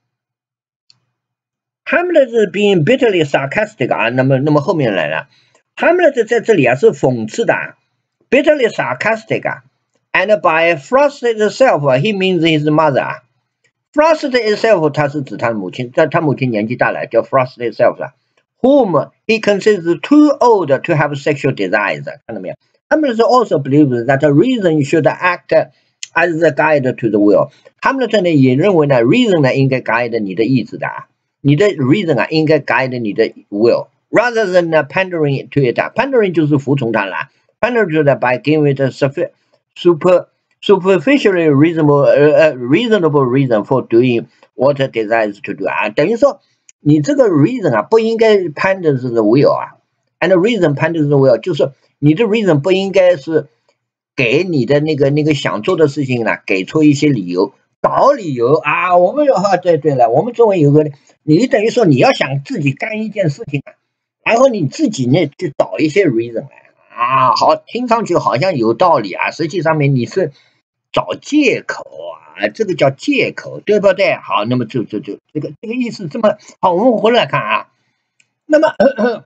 Hamlet is being bitterly sarcastic 那么后面来了。Hamlet 在这里是讽刺的 bitterly sarcastic and by Frost itself he means his mother Frost itself 他是指他母亲，他母亲年纪大了，叫 Frost itself whom he considers too old to have sexual desires 看到没有 Hamlet also believes that reason should act as a guide to the will Hamlet 呢也认为呢 reason 呢应该 guide 你的意志的你的 reason 应该 guide 你的 will。Rather than pandering to it, pandering 就是服从它了。Pandering to it by giving it a superficially reasonable reason for doing what it desires to do 等于说你这个 reason 不应该 pander to the will and reason pander to the will 就是你的 reason 不应该是给你的那个想做的事情呢给出一些理由。找理由我们对了，我们中文有个，你等于说你要想自己干一件事情然后你自己呢去找一些 reason 来好，听上去好像有道理实际上面你是找借口这个叫借口，对不对？好，那么就这个意思这么好，我们回来看那么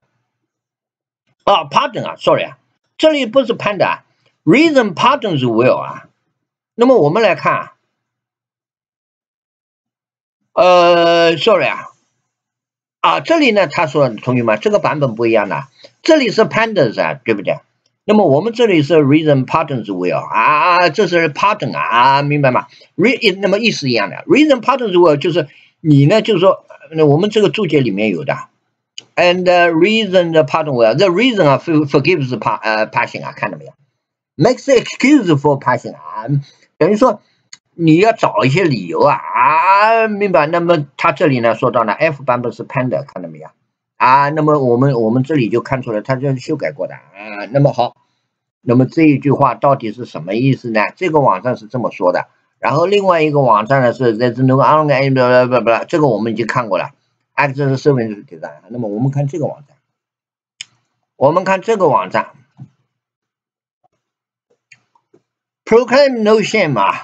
pardon sorry 这里不是 panda reason pardons will 那么我们来看 sorry 这里呢，他说同学们，这个版本不一样的，这里是 pandas 啊，对不对？那么我们这里是 reason patterns will 这是 pattern 明白吗？那么意思一样的 ，reason patterns will 就是你呢，就是说，我们这个注解里面有的 ，and reason pattern will，the reason forgives passing 看到没有 ？makes excuse for passing 等于说。你要找一些理由明白？那么他这里呢说到呢 ，F 版本是 panda， 看到没有那么我们这里就看出来，它这是修改过的那么好，那么这一句话到底是什么意思呢？这个网站是这么说的，然后另外一个网站呢是 there's no on 这个我们已经看过了 ，access service design。那么我们看这个网站，proclaim no shame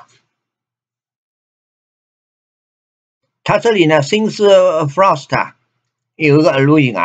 它这里呢 ，since Frost 有一个录音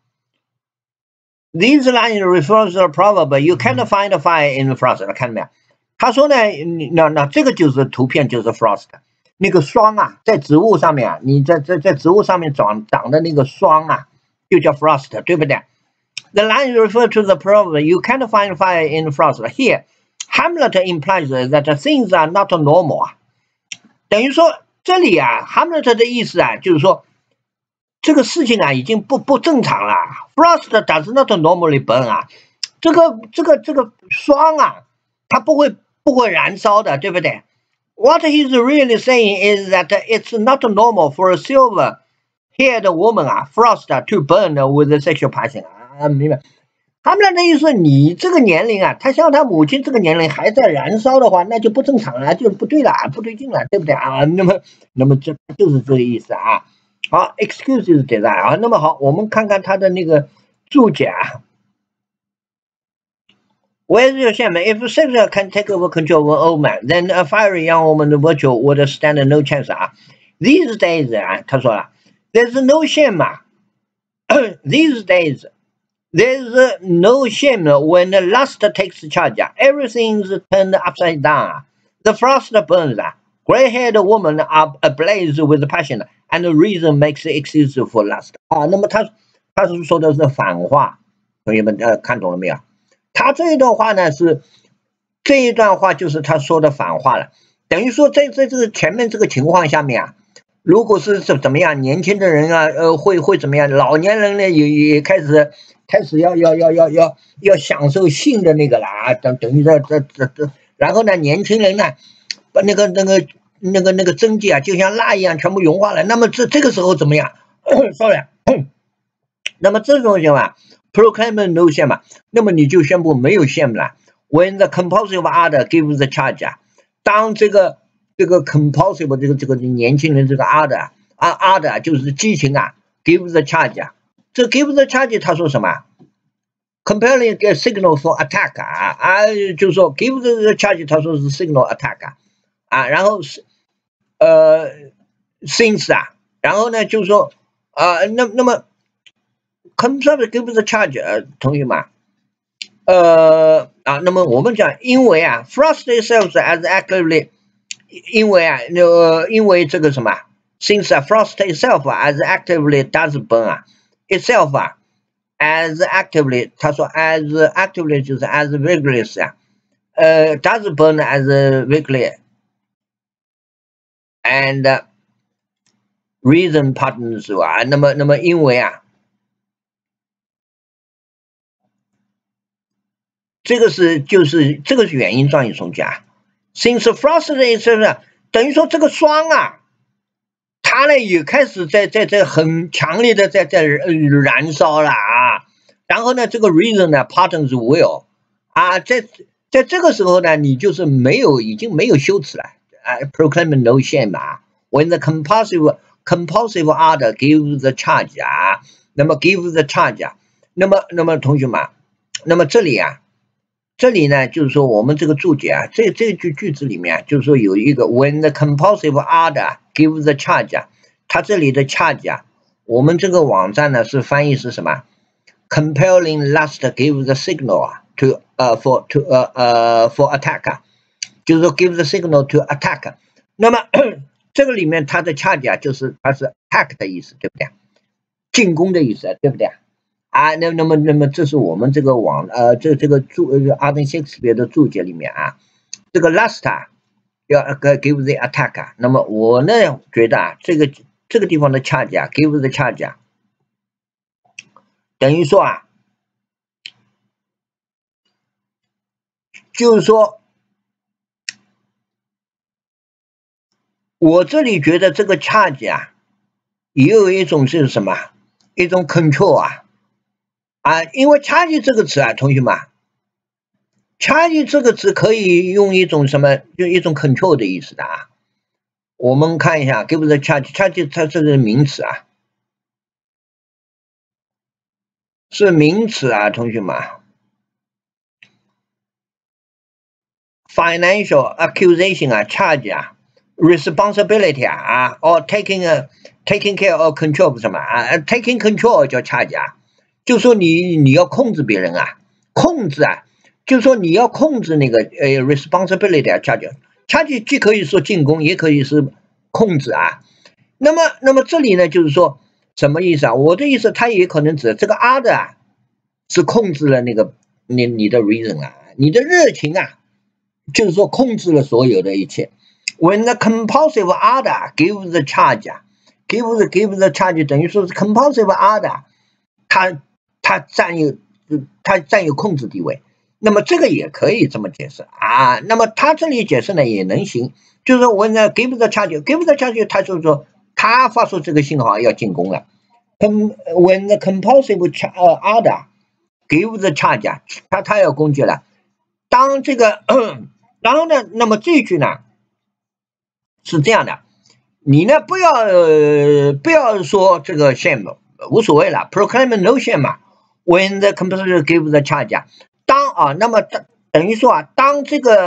These lines refers to a proverb you can't find fire in Frost， 看到没有？他说呢，那这个就是图片，就是 Frost 那个霜在植物上面你在植物上面长的那个霜就叫 Frost， 对不对 ？The line refers to the proverb you can't find fire in Frost. Here, Hamlet implies that things are not normal 等于说。这里Hamlet 的意思就是说，这个事情已经不正常了。Frost does not normally burn 这个霜它不会燃烧的，对不对 ？What he's really saying is that it's not normal for a silver-haired woman Frost to burn with sexual passion 明白？他们的意思，你这个年龄他像他母亲这个年龄还在燃烧的话，那就不正常了，就不对了，不对劲了，对不对那么这就是这个意思好 ，excuse design 那么好，我们看看他的那个注解Where's your shame? If sex can take over control of an old man, then a fiery young woman virtue would stand no chance These days 他说了 ，there's no shame These days.There's no shame when lust takes charge. Everything's turned upside down. The frost burns. Gray-haired women are ablaze with passion, and reason makes excuse for lust. 那么他是说的是反话，同学们看懂了没有？他这一段话呢就是他说的反话了，等于说在这个前面这个情况下面如果是怎么样，年轻的人会怎么样？老年人呢也开始要享受性的那个了等于这，然后呢，年轻人呢把那个针剂就像蜡一样全部融化了。那么这个时候怎么样？sorry， 那么这种情况 proclaim no shame 那么你就宣布没有 shame 了。When the compulsive ardor gives the charge， 当这个 compulsive 这个年轻人这个 ardor 就是激情give the charge 这 give the charge 他说什么 ？Compelling a signal for attack 就是说 give the charge 他说是 signal attack 然后since 然后呢就是说那么 compel give the charge 同学们那么我们讲因为Frost itself as actively 因为这个什么 since Frost itself as actively does burn itself as actively 他说 as actively 就是 as vigorous does burn as vigorously and reason partners 那么因为这个是原因状语从句since Frost itself 等于说这个霜它呢也开始在很强烈的在燃烧了然后呢这个 reason 呢 partners will 在这个时候呢你就是已经没有羞耻了proclaim no shame when the compulsive ardor gives the charge 那么 give the charge 那么同学们那么这里呢就是说我们这个注解这句子里面就是说有一个 when the compulsive ardor gives the charge 它这里的 charge 我们这个网站呢是翻译是什么 compelling lust gives the signal for attack 就是说 give the signal to attack 那么这个里面它的charge啊，就是它是 attack 的意思，对不对？进攻的意思，对不对？啊，那么这是我们这个这个阿登谢克斯比尔的注解里面啊，这个 last 啊要give the attack 啊，那么我呢觉得啊，这个地方的 charge 啊 give the charge 啊，等于说啊，就是说。我这里觉得这个 charge 啊，也有一种是什么？一种 control 啊，因为 charge 这个词啊，同学们 ，charge 这个词可以用一种什么？就一种 control 的意思的啊。我们看一下 ，give the charge 它这是名词啊，是名词啊，同學們。financial accusation 啊 ，charge 啊。responsibility 啊，or taking care or control 什么啊 ？taking control 叫 charge 啊，就说你要控制别人啊，控制啊，就说你要控制那个responsibility 啊 charge 既可以说进攻，也可以是控制啊。那么这里呢，就是说什么意思啊？我的意思，它也可能指这个 other 啊，是控制了那个你的 reason 啊，你的热情啊，就是说控制了所有的一切。When the compulsive other gives the charge, give the charge 等于说是 compulsive other， 它占有控制地位。那么这个也可以这么解释啊。那么它这里解释呢也能行，就是说 when the give the charge， 它就是说它发出这个信号要进攻了。When the compulsive other give the charge， 它要攻击了。当这个然后呢，那么这一句呢？是这样的，你呢不要说这个 shame 无所谓了 ，proclaim no shame 嘛。When the composer give the charge， 那么等于说啊，当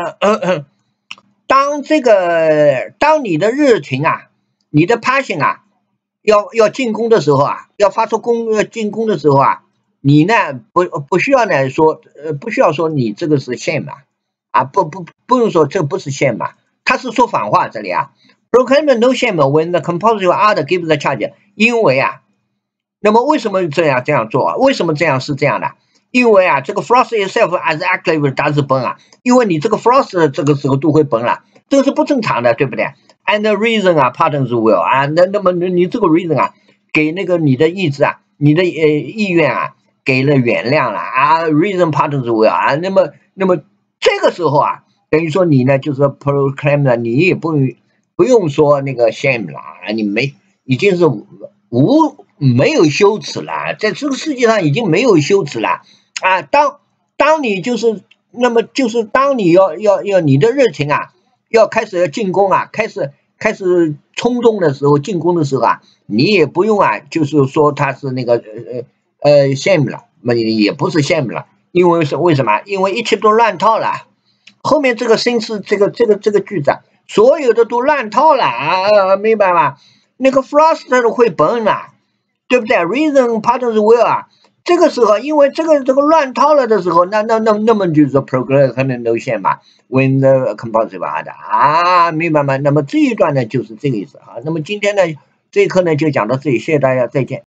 你的热情啊，你的 passion 啊，要进攻的时候啊，要发出进攻的时候啊，你呢不需要呢说不需要说你这个是 shame 啊，不用说这不是 shame 嘛。他是说反话，这里啊 ，proclaim no shame when the compulsive other gives the charge。因为啊，那么为什么这样做啊？为什么这样是这样的？因为啊，这个 frost itself as active does burn 啊，因为你这个 frost 这个时候都会崩了，这个是不正常的，对不对 ？And the reason 啊 ，pardons will 啊，那么你这个 reason 啊，给那个你的意志啊，你的意愿啊，给了原谅了啊 ，reason pardons will 啊，那么这个时候啊。等于说你呢，就是说 proclaim 了，你也不用说那个 shame 了啊，你已经是没有羞耻了，在这个世界上已经没有羞耻了啊。当你就是那么就是当你要你的热情啊，要开始要进攻啊，开始冲动的时候，进攻的时候啊，你也不用啊，就是说他是那个shame 了，那也不是 shame 了，因为为什么？因为一切都乱套了。后面这个心思这个句子啊，所有的都乱套了啊，明白吗？那个 frost 会崩了，对不对 ？reason pardons will 啊，这个时候因为这个乱套了的时候，那么就是说 proclaim no shame 嘛 ，when the compulsive other 啊，明白吗？那么这一段呢就是这个意思啊。那么今天呢这一课呢就讲到这里，谢谢大家，再见。